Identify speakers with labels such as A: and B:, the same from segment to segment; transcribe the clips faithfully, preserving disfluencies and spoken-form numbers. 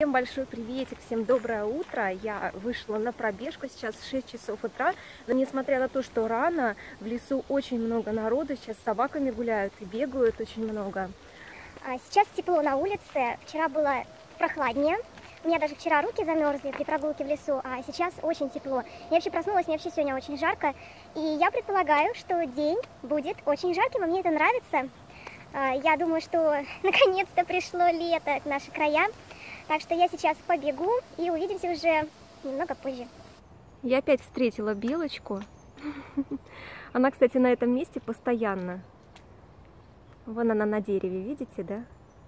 A: Всем большой приветик, всем доброе утро. Я вышла на пробежку, сейчас шесть часов утра, но несмотря на то, что рано, в лесу очень много народу, сейчас с собаками гуляют и бегают очень много.
B: Сейчас тепло на улице, вчера было прохладнее, у меня даже вчера руки замерзли при прогулке в лесу, а сейчас очень тепло. Я вообще проснулась, мне вообще сегодня очень жарко, и я предполагаю, что день будет очень жарким, и мне это нравится. Я думаю, что наконец-то пришло лето к нашим краям. Так что я сейчас побегу и увидимся уже немного позже.
A: Я опять встретила белочку. Она, кстати, на этом месте постоянно. Вон она на дереве, видите, да?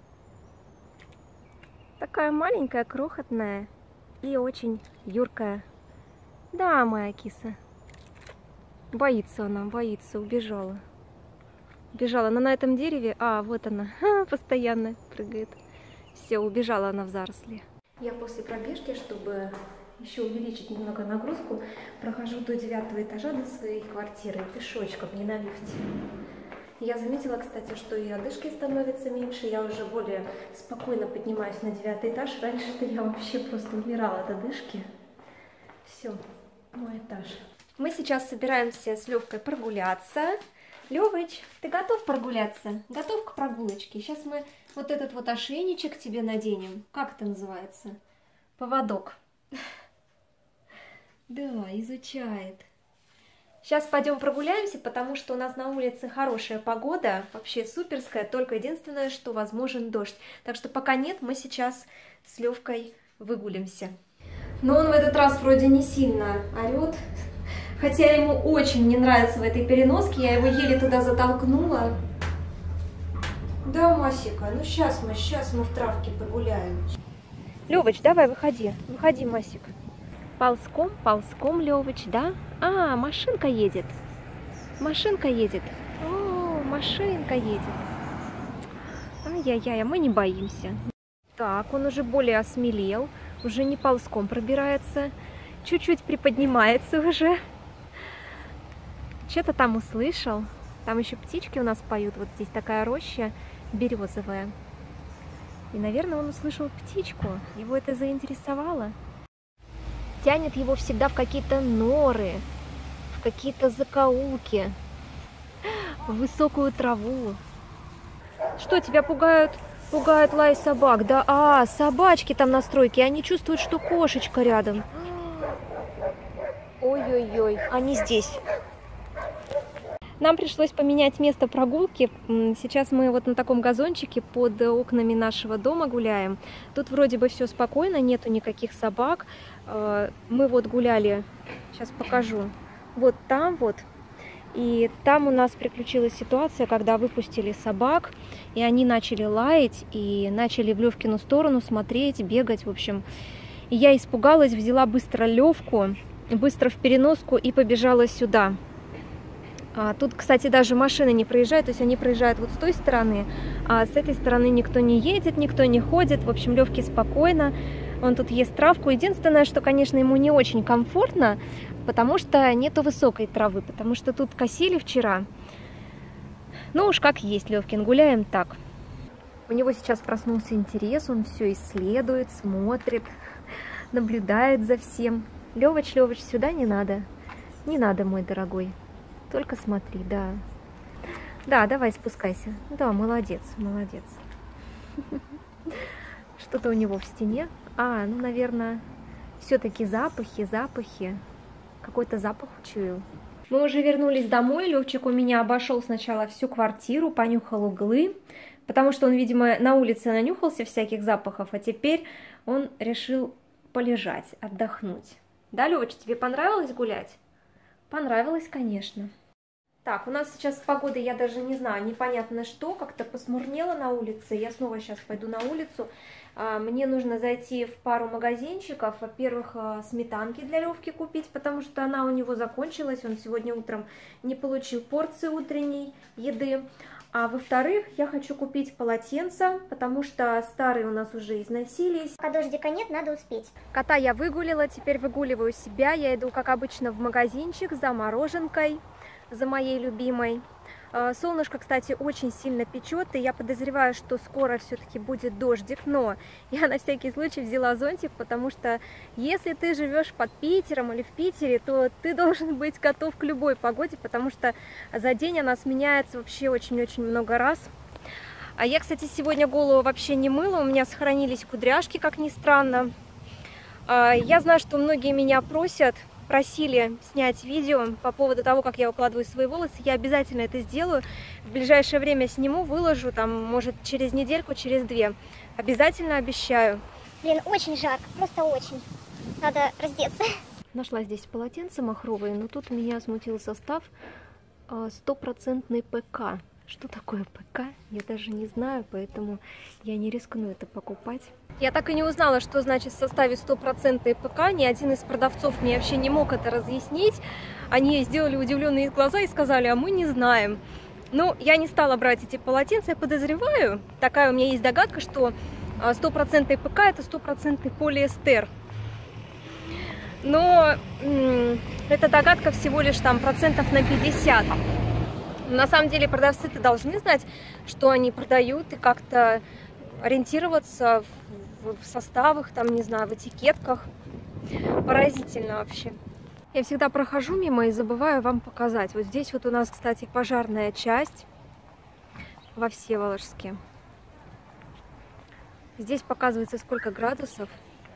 A: Такая маленькая, крохотная и очень юркая. Да, моя киса. Боится она, боится, убежала. Убежала она на этом дереве. А, вот она, постоянно прыгает. Все, убежала она в заросли. Я после пробежки, чтобы еще увеличить немного нагрузку, прохожу до девятого этажа до своей квартиры пешочком, не на лифте. Я заметила, кстати, что и одышки становятся меньше, я уже более спокойно поднимаюсь на девятый этаж. Раньше-то я вообще просто умирала от одышки. Все, мой этаж. Мы сейчас собираемся с Левкой прогуляться. Левыч, ты готов прогуляться? Готов к прогулочке? Сейчас мы вот этот вот ошейничек тебе наденем. Как это называется? Поводок. Да, изучает. Сейчас пойдем прогуляемся, потому что у нас на улице хорошая погода, вообще суперская, только единственное, что возможен дождь. Так что пока нет, мы сейчас с Левкой выгулимся. Но он в этот раз вроде не сильно орет. Хотя ему очень не нравится в этой переноске, я его еле туда затолкнула. Да, Масика, ну сейчас мы, сейчас мы в травке погуляем. Левыч, давай, выходи, выходи, Масик. Ползком, ползком, Левыч, да? А, машинка едет. Машинка едет. О, машинка едет. Ай-яй-яй, а мы не боимся. Так, он уже более осмелел, уже не ползком пробирается, чуть-чуть приподнимается уже. Что-то там услышал. Там еще птички у нас поют. Вот здесь такая роща березовая. И, наверное, он услышал птичку. Его это заинтересовало. Тянет его всегда в какие-то норы, в какие-то закоулки, в высокую траву. Что, тебя пугают? Пугает лай собак, да? А, собачки там на стройке. Они чувствуют, что кошечка рядом. Ой-ой-ой, они здесь. Нам пришлось поменять место прогулки. Сейчас мы вот на таком газончике под окнами нашего дома гуляем. Тут вроде бы все спокойно, нету никаких собак. Мы вот гуляли, сейчас покажу, вот там вот. И там у нас приключилась ситуация, когда выпустили собак, и они начали лаять, и начали в Левкину сторону смотреть, бегать, в общем. И я испугалась, взяла быстро Левку, быстро в переноску и побежала сюда. А тут, кстати, даже машины не проезжают, то есть они проезжают вот с той стороны, а с этой стороны никто не едет, никто не ходит. В общем, Левке спокойно, он тут ест травку. Единственное, что, конечно, ему не очень комфортно, потому что нету высокой травы, потому что тут косили вчера. Ну уж как есть, Левкин, гуляем так. У него сейчас проснулся интерес, он все исследует, смотрит, наблюдает за всем. Левыч, Левыч, сюда не надо, не надо, мой дорогой. Только смотри, да. Да, давай спускайся. Да, молодец, молодец. Что-то у него в стене. А, ну, наверное, все-таки запахи, запахи. Какой-то запах учуял. Мы уже вернулись домой. Левчик у меня обошел сначала всю квартиру, понюхал углы, потому что он, видимо, на улице нанюхался всяких запахов, а теперь он решил полежать, отдохнуть. Да, Левч, тебе понравилось гулять? Понравилось, конечно. Так, у нас сейчас с погодой, я даже не знаю, непонятно что, как-то посмурнело на улице. Я снова сейчас пойду на улицу. Мне нужно зайти в пару магазинчиков. Во-первых, сметанки для Левки купить, потому что она у него закончилась. Он сегодня утром не получил порции утренней еды. А во-вторых, я хочу купить полотенца, потому что старые у нас уже износились.
B: Пока дождика нет, надо успеть.
A: Кота я выгулила, теперь выгуливаю себя. Я иду, как обычно, в магазинчик за мороженкой, за моей любимой. Солнышко, кстати, очень сильно печет, и я подозреваю, что скоро все-таки будет дождик, но я на всякий случай взяла зонтик, потому что если ты живешь под Питером или в Питере, то ты должен быть готов к любой погоде, потому что за день она сменяется вообще очень-очень много раз. А я, кстати, сегодня голову вообще не мыла, у меня сохранились кудряшки, как ни странно. Я знаю, что многие меня просят, просили снять видео по поводу того, как я укладываю свои волосы. Я обязательно это сделаю. В ближайшее время сниму, выложу, там, может, через недельку, через две. Обязательно обещаю.
B: Блин, очень жарко, просто очень. Надо раздеться.
A: Нашла здесь полотенце махровое, но тут меня смутил состав стопроцентный ПК. Что такое ПК, я даже не знаю, поэтому я не рискну это покупать. Я так и не узнала, что значит в составе стопроцентный ПК. Ни один из продавцов мне вообще не мог это разъяснить. Они сделали удивленные глаза и сказали, а мы не знаем. Но я не стала брать эти полотенца. Я подозреваю, такая у меня есть догадка, что стопроцентный ПК это стопроцентный полиэстер. Но эта догадка всего лишь там процентов на пятьдесят. На самом деле продавцы-то должны знать, что они продают, и как-то ориентироваться в, в составах, там, не знаю, в этикетках. Поразительно вообще. Я всегда прохожу мимо и забываю вам показать. Вот здесь вот у нас, кстати, пожарная часть во Всеволожске. Здесь показывается, сколько градусов.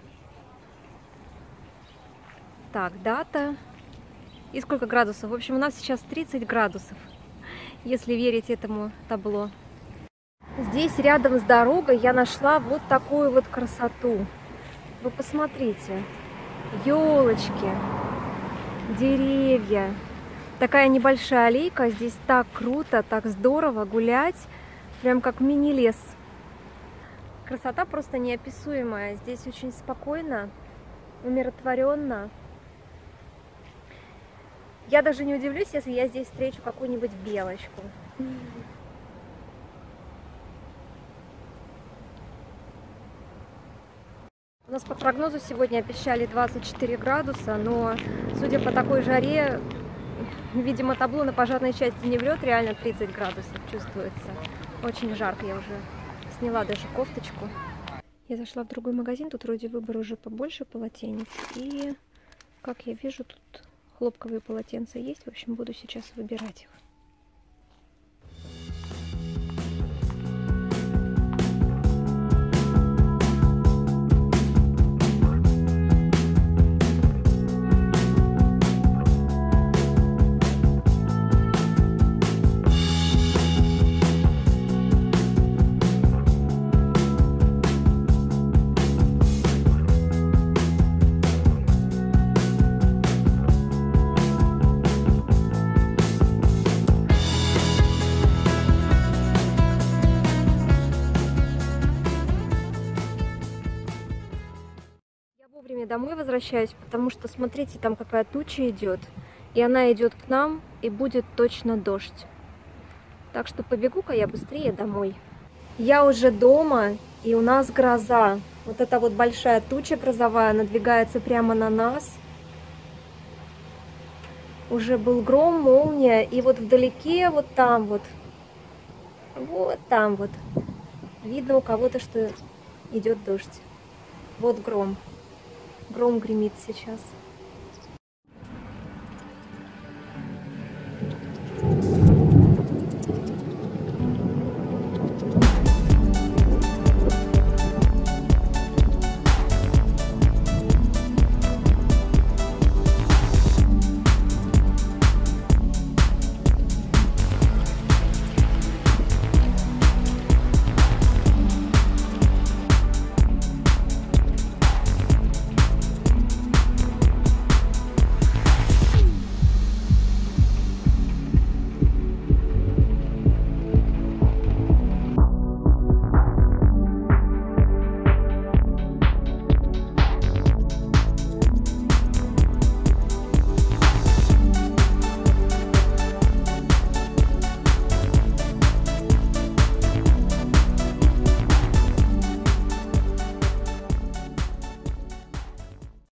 A: Так, дата. И сколько градусов. В общем, у нас сейчас тридцать градусов. Если верить этому табло. Здесь рядом с дорогой я нашла вот такую вот красоту. Вы посмотрите. Елочки, деревья. Такая небольшая аллейка. Здесь так круто, так здорово гулять. Прям как мини-лес. Красота просто неописуемая. Здесь очень спокойно, умиротворенно. Я даже не удивлюсь, если я здесь встречу какую-нибудь белочку. У нас по прогнозу сегодня обещали двадцать четыре градуса, но судя по такой жаре, видимо, табло на пожарной части не врет, реально тридцать градусов чувствуется. Очень жарко, я уже сняла даже кофточку. Я зашла в другой магазин, тут вроде выбор уже побольше полотенец. И, как я вижу, тут хлопковые полотенца есть. В общем, буду сейчас выбирать их. Домой возвращаюсь, потому что, смотрите, там какая туча идет, и она идет к нам, и будет точно дождь. Так что побегу-ка я быстрее домой. Я уже дома, и у нас гроза. Вот эта вот большая туча грозовая надвигается прямо на нас. Уже был гром, молния, и вот вдалеке, вот там вот, вот там вот, видно у кого-то, что идет дождь. Вот гром. Гром гремит сейчас.